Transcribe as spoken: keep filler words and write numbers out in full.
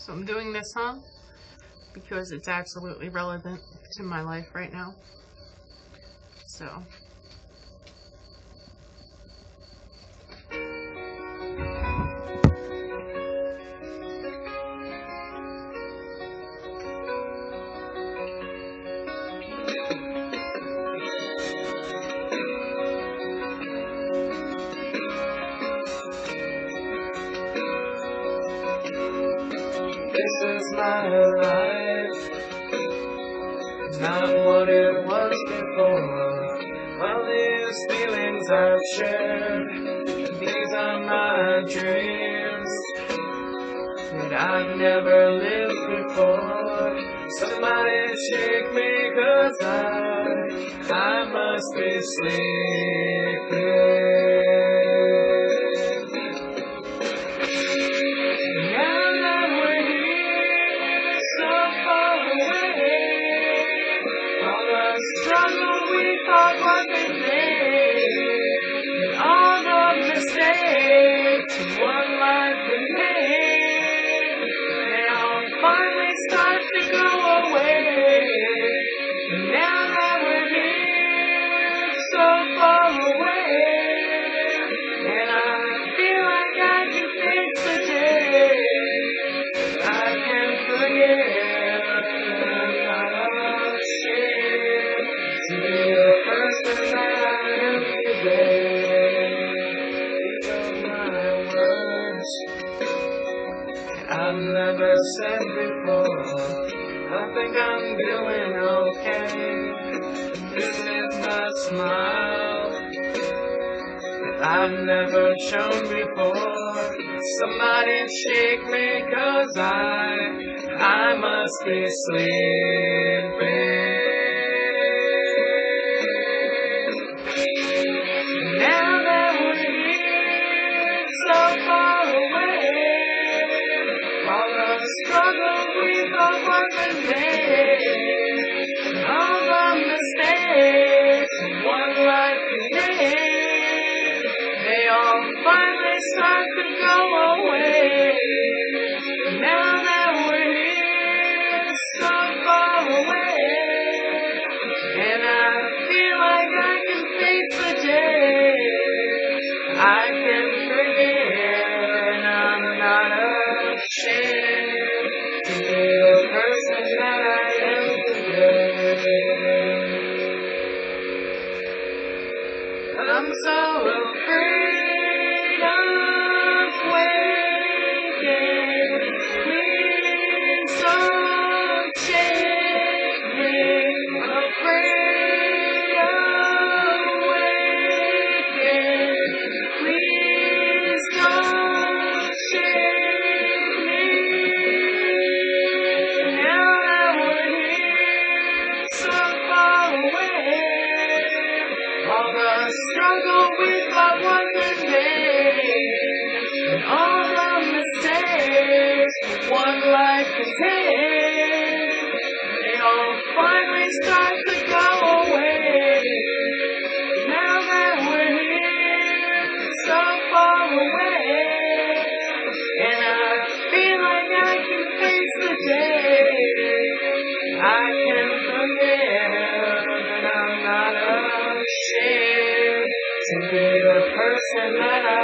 So I'm doing this song because it's absolutely relevant to my life right now. So this is my life, not what it was before. All these feelings I've shared, these are my dreams that I've never lived before. Somebody shake me, 'cause I, I must be sleeping. Struggle we thought was in vain, and all the mistakes one life we made, they all finally start to go away. And now that we're here, so far away, and I feel like I can face the day, I can forget. I've never said before, I think I'm doing okay. This is my smile that I've never shown before. Somebody shake me, 'cause I, I must be sleeping. Now that we're here, so far away, struggle we thought was in vain, all the mistakes one life we made, they all finally start to go away. Now that we're here, so far away, and I feel like I can face the day, I can forget, and I'm not ashamed to be the person that I am today. I'm so afraid of waking. Please don't shake me. Afraid of waking. Please don't shake me. All the struggle we thought was in vain, and all the mistakes one life contains, they all finally start to go away. Now that we're here, so far away, and I feel like I can face the day, I can forget, and I'm not ashamed to be the person that I